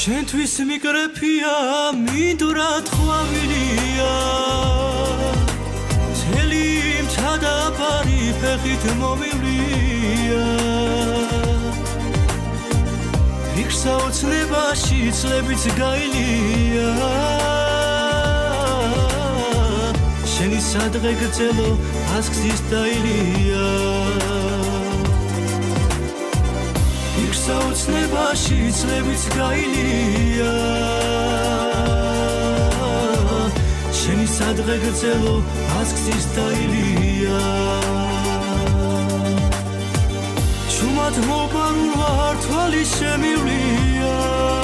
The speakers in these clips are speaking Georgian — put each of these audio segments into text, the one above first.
შენთვის მიკრეფია მინდვრად ხვამილია მთელი მჩადაფარი ფეხით მომივლია იქსა ოცნებაში წლებიც გაილია შენი სადღე გწელო ასგზის დაილია იქსა ოცნებაში წლებიც გაილია შენი სადღე გწელო ასგზის დაილია ჩუმად მოპარულ ვარ თვალი შემივლია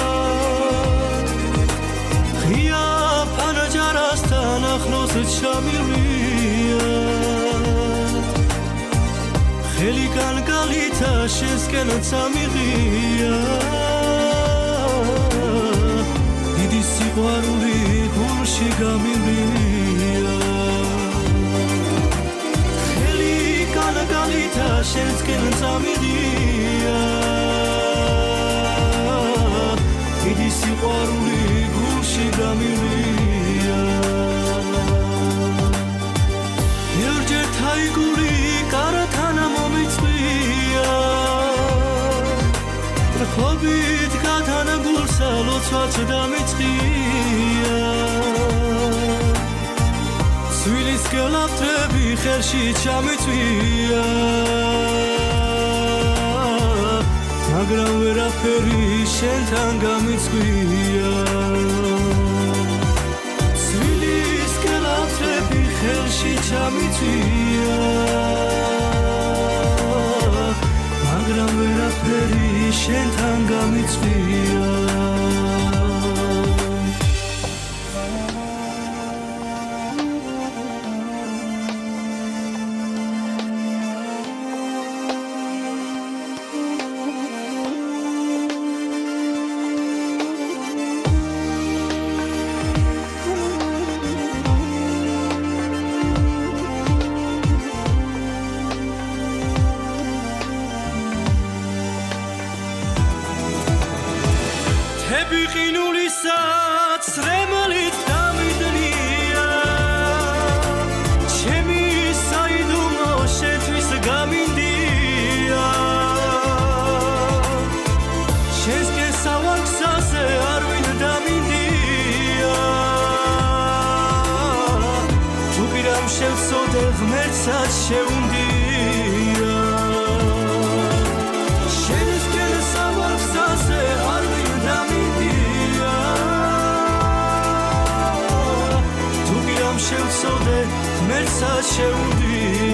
ღია ფანჯარასთან ახლოს ჩამივლია ხელი კანკალითა შენსკენ წამიღია დიდი სიყვარული გულში გამივია ხელი კანკალითა შენსკენ წამიღია დიდი სიყვარული გულში გამივია ერჯერ თაიგური კარათანა მომიწვია რხობით გათანა გულსა ლოცვაც დამიწყია სვილის გელაფთრები ხელში ჩამიწვია მაგრამ ვერაფერი შენთან გამიწვია სვილის გელაფთრები ხელში ჩამიწვია მაგრამ ვერაფერი შენთან გამიწვია ყინულისაც რემლით დამიდნია ჩემი საიდუმლო შენთვის გამინდია შენსკენ სავარგზაზე არ ვინ დამინდია თუ პირამ შევწოდე ღმერთსაც შეუნდია შენსკენ სავარგზაზე არ ვინ დამინდია შევწოდე ღმერთსაც შეუნდია